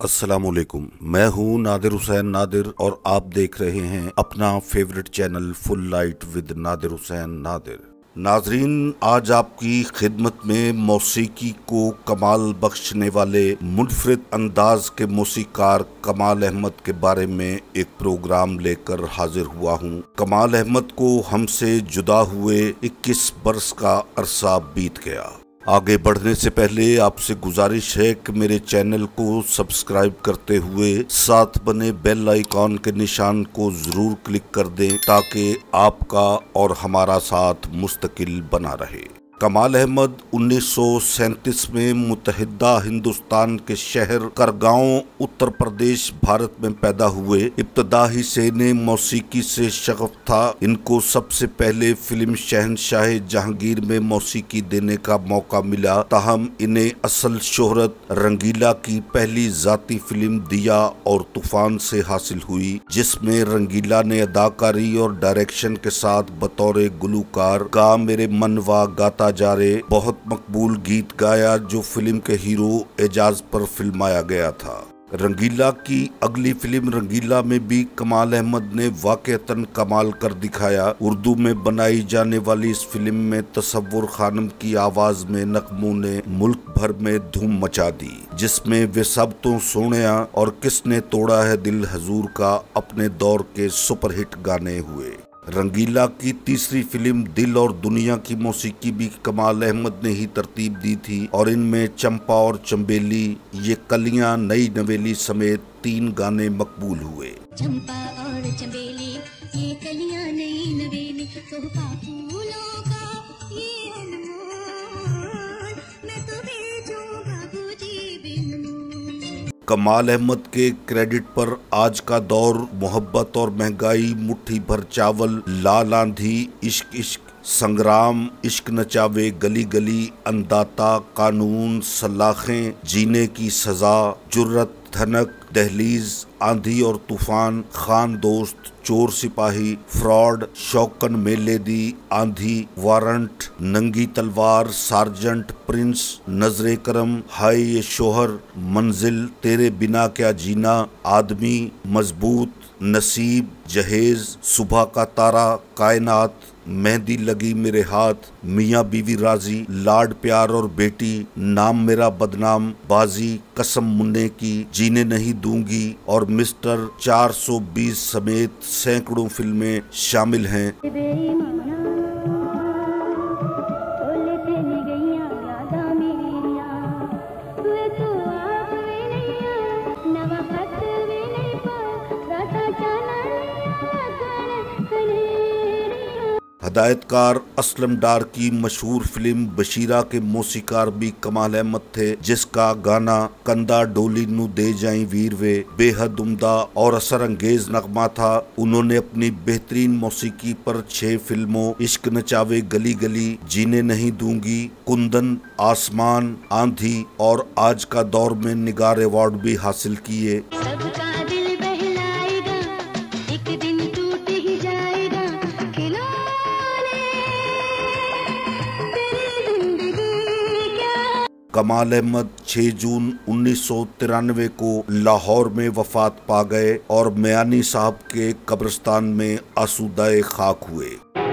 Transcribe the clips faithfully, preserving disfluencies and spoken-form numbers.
अस्सलामुअलैकुम, मैं हूं नादिर हुसैन नादिर और आप देख रहे हैं अपना favourite channel full light with Nadir Hussain Nadir. नाजरीन, आज आपकी खिदमत में मौसीकी को कमाल बख्शने वाले मुनफरिद अंदाज के मौसीकार कमाल अहमद के बारे में एक प्रोग्राम लेकर हाजिर हुआ हूँ। कमाल अहमद को हमसे जुदा हुए इक्कीस बरस का अरसा बीत गया। आगे बढ़ने से पहले आपसे गुजारिश है कि मेरे चैनल को सब्सक्राइब करते हुए साथ बने बेल आइकॉन के निशान को जरूर क्लिक कर दें ताकि आपका और हमारा साथ मुस्तकिल बना रहे। कमाल अहमद उन्नीस सौ सैंतीस में मुत्तहिदा हिंदुस्तान के शहर करगांव उत्तर प्रदेश भारत में पैदा हुए। इब्तदा ही से इन्हें मौसीकी से शगफ था। इनको सबसे पहले फिल्म शहंशाह जहांगीर में मौसीकी देने का मौका मिला, ताहम इन्हें असल शोहरत रंगीला की पहली जाती फिल्म दिया और तूफान से हासिल हुई, जिसमें रंगीला ने अदाकारी और डायरेक्शन के साथ बतौर गुलूकार गा मेरे मनवा गाता जा रे बहुत मकबूल गीत गाया, जो फिल्म के हीरो एजाज पर फिल्माया गया था। रंगीला की अगली फिल्म रंगीला में भी कमाल अहमद ने वाकईतन कमाल कर दिखाया। उर्दू में बनाई जाने वाली इस फिल्म में तसव्वुर खानम की आवाज में नगमों ने मुल्क भर में धूम मचा दी, जिसमें वे सब तो सोनिया और किसने तोड़ा है दिल हजूर का अपने दौर के सुपरहिट गाने हुए। रंगीला की तीसरी फिल्म दिल और दुनिया की मौसीकी भी कमाल अहमद ने ही तरतीब दी थी और इनमें चंपा और चंबेली, ये कलियां नई नवेली समेत तीन गाने मकबूल हुए। चंपा और चंबेली, ये कलियां नई नवेली, सोहपा फूलों का ये अनमोल, मैं तो भेजूं बाबूजी बिन मोल। कमाल अहमद के क्रेडिट पर आज का दौर, मोहब्बत और महंगाई, मुट्ठी भर चावल, लाल आंधी, इश्क इश्क, संग्राम, इश्क नचावे गली गली, अंदाता, कानून, सलाखें, जीने की सजा, जुर्रत, धनक, दहलीज, आंधी और तूफान, खान दोस्त, चोर सिपाही, फ्रॉड, शौकन मेले दी, आंधी, वारंट, नंगी तलवार, सार्जेंट, प्रिंस, नजरे करम, हाय ये शोहर, मंजिल, तेरे बिना क्या जीना, आदमी, मजबूत, नसीब, जहेज, सुबह का तारा, कायनात, मेहंदी लगी मेरे हाथ, मियाँ बीवी राजी, लाड प्यार और बेटी, नाम मेरा बदनाम, बाजी, कसम मुन्ने की, जीने नहीं दूंगी और मिस्टर चार सौ बीस समेत सैकड़ों फिल्में शामिल हैं। हदायतकार असलम डार की मशहूर फिल्म बशीरा के मौसीकार भी कमाल अहमद थे, जिसका गाना कंदा डोली नू दे जाई वीर वे बेहद उम्दा और असर अंगेज नगमा था। उन्होंने अपनी बेहतरीन मौसीकी पर छह फिल्मों इश्क नचावे गली गली, जीने नहीं दूंगी, कुंदन, आसमान, आंधी और आज का दौर में निगार अवार्ड भी हासिल किए। कमाल अहमद छह जून उन्नीस सौ तिरानवे को लाहौर में वफात पा गए और मियानी साहब के कब्रिस्तान में आसूदाए खाक हुए।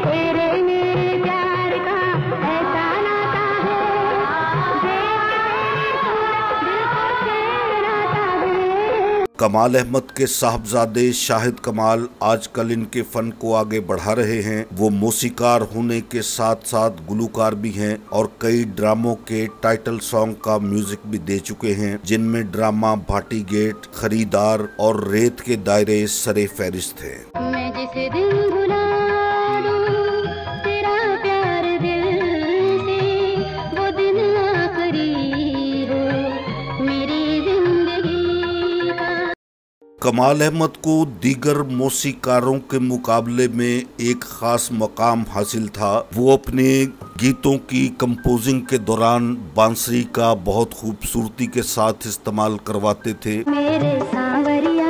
कमाल अहमद के साहबजादे शाहिद कमाल आजकल इनके फन को आगे बढ़ा रहे हैं। वो मौसीकार होने के साथ साथ गुलूकार भी हैं और कई ड्रामों के टाइटल सॉन्ग का म्यूजिक भी दे चुके हैं, जिनमें ड्रामा भाटी गेट, खरीदार और रेत के दायरे सरे फहरिस्त हैं। मैं जिसे दिल भुला दूं, तेरा प्यार दिल से, वो दिन आखिरी हो मेरी जिंदगी का। कमाल अहमद को दीगर मौसीकारों के मुकाबले में एक खास मकाम हासिल था। वो अपने गीतों की कंपोजिंग के दौरान बांसुरी का बहुत खूबसूरती के साथ इस्तेमाल करवाते थे। मेरे सांवरिया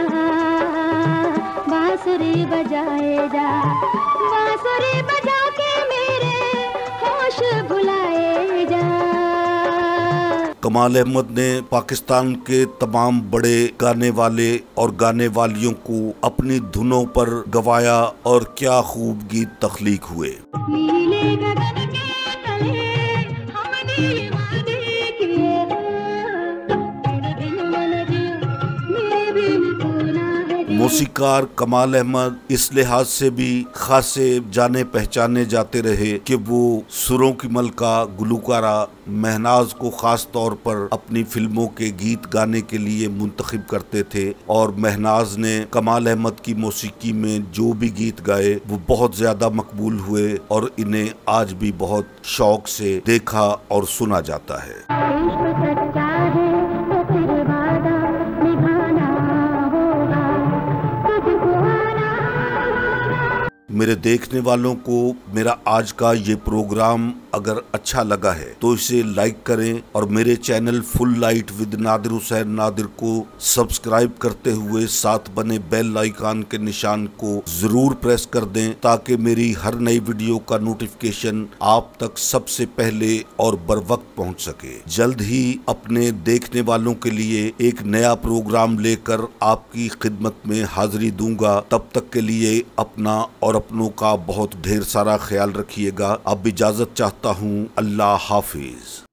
बांसुरी बजाए जा, बांसुरी बजा के मेरे होश भुलाए जा। कमाल अहमद ने पाकिस्तान के तमाम बड़े गाने वाले और गाने वालियों को अपनी धुनों पर गवाया और क्या खूब गीत तख्लीक हुए। नीले गगन के तले हमने वादे किए, तेरे बिन मन जिया मेरे बिन तू ना है जिया। मौसीकार कमाल अहमद इस लिहाज से भी खासे जाने पहचाने जाते रहे कि वो सुरों की मलका गुलकारा महनाज को खास तौर पर अपनी फिल्मों के गीत गाने के लिए मुंतखब करते थे और महनाज ने कमाल अहमद की मौसीकी में जो भी गीत गाए वो बहुत ज्यादा मकबूल हुए और इन्हें आज भी बहुत शौक से देखा और सुना जाता है। इश्क सच्चा है तो फिर वादा निभाना होगा, तुझको आना होगा। मेरे देखने वालों को मेरा आज का ये प्रोग्राम अगर अच्छा लगा है तो इसे लाइक करें और मेरे channel full light with Nadir Hussain Nadir को सब्सक्राइब करते हुए साथ बने बेल आइकन के निशान को जरूर प्रेस कर दें ताकि मेरी हर नई वीडियो का नोटिफिकेशन आप तक सबसे पहले और बर वक्त पहुंच सके। जल्द ही अपने देखने वालों के लिए एक नया प्रोग्राम लेकर आपकी खिदमत में हाजिरी दूंगा। तब तक के लिए अपना और अपनों का बहुत ढेर सारा ख्याल रखिएगा। अब इजाजत चाहता हूँ। अल्लाह हाफिज।